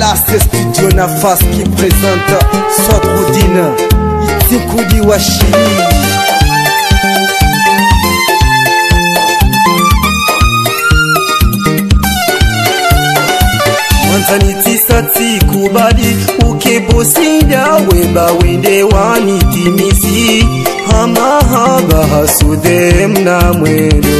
Blast Studio Nafas qui présente Sodroudine Itikudi Washi. Mwanzaniti sati kubali ukebosinda wemba wende wanitimisi hama haba hasude mna mwendo.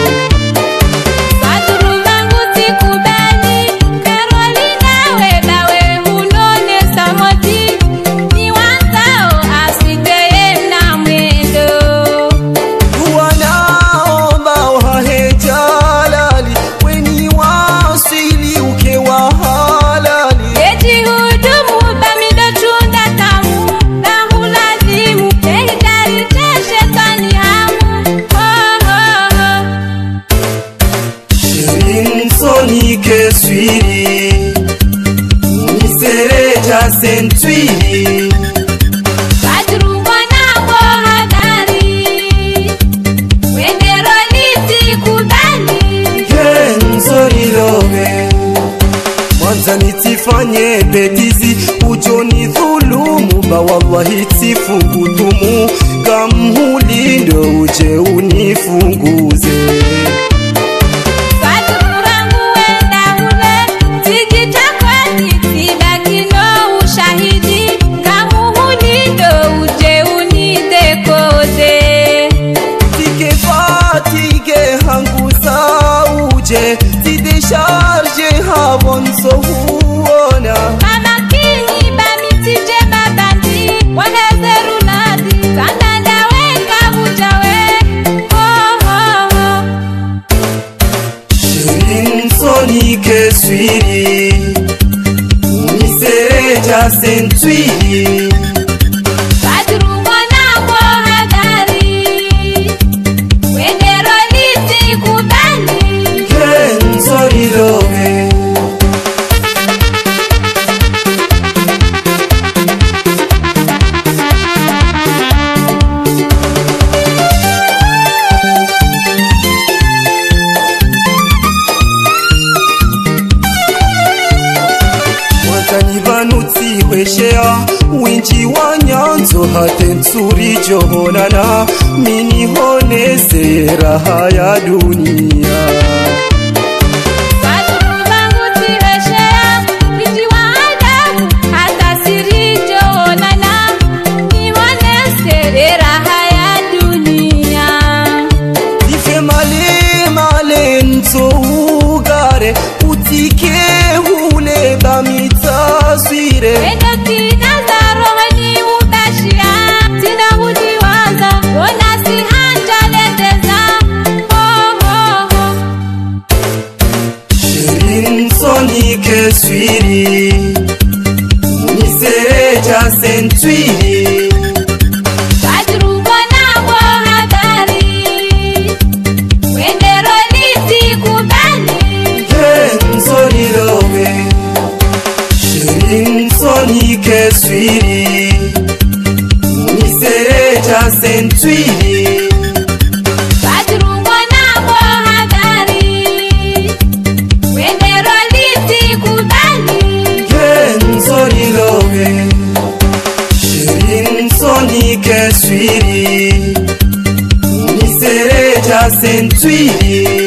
Que suiri Nisereja sentuiri Badrungwana bohadari Wendero liti kubali Genzori lobe Mwanzani tifanye betizi Ujoni dhulumu Ba wallahi tifungutumu Kamhulindo uje unifunguze. Ti décharge havon so huona Mamakini bamitije babandi Wagazerunadi Kandanda wenga bujawe Oh oh oh Shirin soni ke suiri Nisereja sentuiri Nibanuti weshea winji wa nyanzo hatensuri johonana mini honese raha ya dunia. Badrubanguti weshea winji wa adabu hatasiri johonana mini honese raha ya dunia. Ife male male nto ugare utike hule bamita swire Wendo tina zaro hani utashia Tina hujiwaza Wona si hanja leteza Oh oh oh Shirin soni ke suiri Nisereja sentuiri Badrungwana bohadari Wendero liti kubali Genzori lobe Shirin soni ke suiri Nisereja sentuiri Badrungwana bohadari Wendero liti kubali Genzori lobe Shirin soni ke suiri Nisereja sentuiri